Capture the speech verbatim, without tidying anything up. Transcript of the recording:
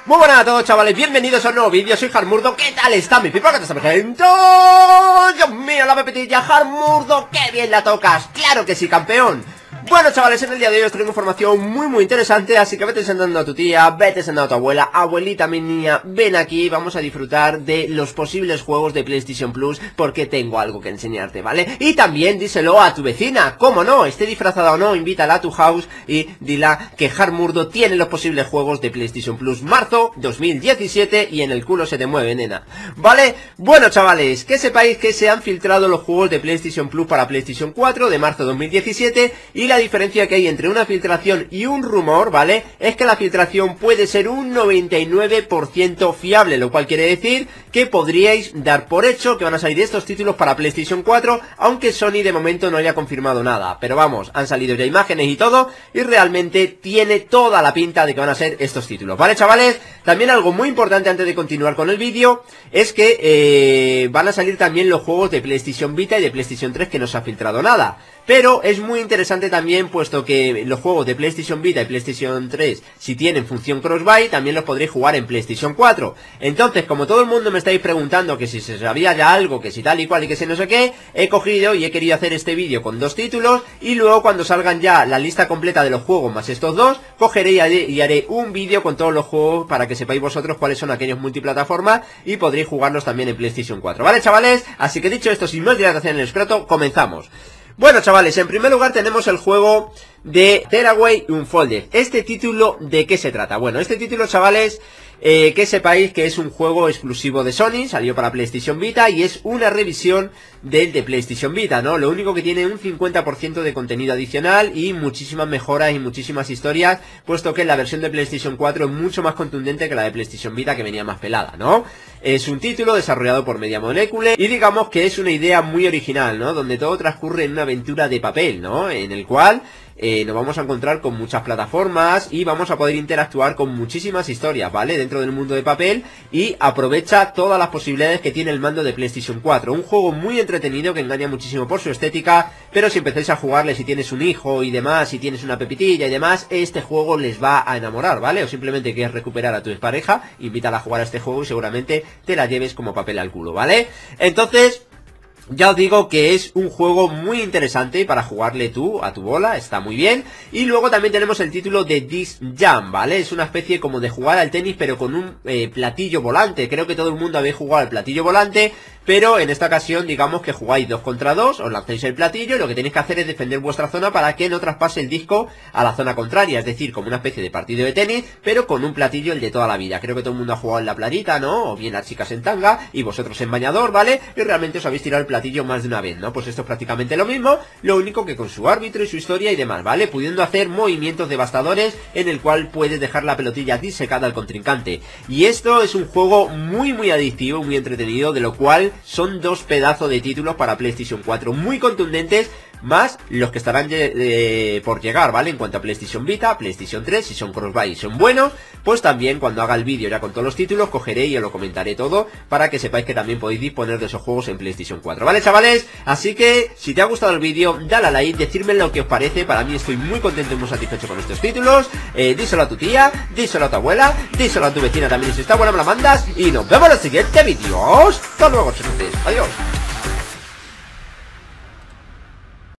Muy buenas a todos, chavales, bienvenidos a un nuevo vídeo. Soy Harmurdo. ¿Qué tal está mi pipa? ¿Qué tal está mi gente? ¡Oh, Dios mío, la pepitilla! Harmurdo, ¡qué bien la tocas! ¡Claro que sí, campeón! Bueno, chavales, en el día de hoy os traigo información muy muy interesante, así que vete sentando a tu tía, vete sentando a tu abuela, abuelita, mi niña, ven aquí, vamos a disfrutar de los posibles juegos de PlayStation Plus, porque tengo algo que enseñarte, ¿vale? Y también díselo a tu vecina, cómo no, esté disfrazada o no, invítala a tu house y dila que Harmurdo tiene los posibles juegos de PlayStation Plus marzo dos mil diecisiete y en el culo se te mueve, nena, ¿vale? Bueno, chavales, que sepáis que se han filtrado los juegos de PlayStation Plus para PlayStation cuatro de marzo dos mil diecisiete y la diferencia que hay entre una filtración y un rumor, ¿vale? Es que la filtración puede ser un noventa y nueve por ciento fiable, lo cual quiere decir que podríais dar por hecho que van a salir estos títulos para PlayStation cuatro, aunque Sony de momento no haya confirmado nada. Pero vamos, han salido ya imágenes y todo, y realmente tiene toda la pinta de que van a ser estos títulos, ¿vale, chavales? También algo muy importante antes de continuar con el vídeo, es que eh, van a salir también los juegos de PlayStation Vita y de PlayStation tres que no se ha filtrado nada. Pero es muy interesante también, puesto que los juegos de PlayStation Vita y PlayStation tres, si tienen función cross-buy, también los podréis jugar en PlayStation cuatro. Entonces, como todo el mundo me estáis preguntando que si se sabía ya algo, que si tal y cual y que si no sé qué, he cogido y he querido hacer este vídeo con dos títulos, y luego cuando salgan ya la lista completa de los juegos más estos dos, cogeré y haré, y haré un vídeo con todos los juegos para que sepáis vosotros cuáles son aquellos multiplataformas y podréis jugarlos también en PlayStation cuatro, ¿vale, chavales? Así que dicho esto, sin más dilatación en el escroto, comenzamos. Bueno, chavales, en primer lugar tenemos el juego de Tearaway Unfolded. ¿Este título de qué se trata? Bueno, este título, chavales, eh, que sepáis que es un juego exclusivo de Sony, salió para PlayStation Vita y es una revisión del de PlayStation Vita, ¿no? Lo único que tiene un cincuenta por ciento de contenido adicional y muchísimas mejoras y muchísimas historias, puesto que la versión de PlayStation cuatro es mucho más contundente que la de PlayStation Vita, que venía más pelada, ¿no? Es un título desarrollado por Media Molecule y digamos que es una idea muy original, ¿no? Donde todo transcurre en una aventura de papel, ¿no? En el cual eh, nos vamos a encontrar con muchas plataformas y vamos a poder interactuar con muchísimas historias, ¿vale? Dentro del mundo de papel, y aprovecha todas las posibilidades que tiene el mando de PlayStation cuatro. Un juego muy entretenido que engaña muchísimo por su estética, pero si empezáis a jugarle, si tienes un hijo y demás, si tienes una pepitilla y demás, este juego les va a enamorar, ¿vale? O simplemente quieres recuperar a tu expareja, invítala a jugar a este juego y seguramente te la lleves como papel al culo, ¿vale? Entonces, ya os digo que es un juego muy interesante para jugarle tú a tu bola, está muy bien. Y luego también tenemos el título de Disc Jam, ¿vale? Es una especie como de jugar al tenis, pero con un eh, platillo volante. Creo que todo el mundo habéis jugado al platillo volante, pero en esta ocasión digamos que jugáis dos contra dos, os lancéis el platillo y lo que tenéis que hacer es defender vuestra zona para que no traspase el disco a la zona contraria. Es decir, como una especie de partido de tenis, pero con un platillo el de toda la vida. Creo que todo el mundo ha jugado en la playita, ¿no? O bien las chicas en tanga y vosotros en bañador, ¿vale? Y realmente os habéis tirado el platillo más de una vez, ¿no? Pues esto es prácticamente lo mismo, lo único que con su árbitro y su historia y demás, ¿vale? Pudiendo hacer movimientos devastadores en el cual puedes dejar la pelotilla disecada al contrincante. Y esto es un juego muy muy adictivo, muy entretenido, de lo cual son dos pedazos de títulos para PlayStation cuatro muy contundentes, más los que estarán eh, por llegar, ¿vale? En cuanto a PlayStation Vita, PlayStation tres, si son crossbuy y son buenos, pues también cuando haga el vídeo ya con todos los títulos, cogeré y os lo comentaré todo, para que sepáis que también podéis disponer de esos juegos en PlayStation cuatro, ¿vale, chavales? Así que, si te ha gustado el vídeo, dale a like, decirme lo que os parece. Para mí estoy muy contento y muy satisfecho con estos títulos. eh, Díselo a tu tía, díselo a tu abuela, díselo a tu vecina también si está buena, me la mandas. Y nos vemos en el siguiente vídeo. Hasta luego, chavales, adiós.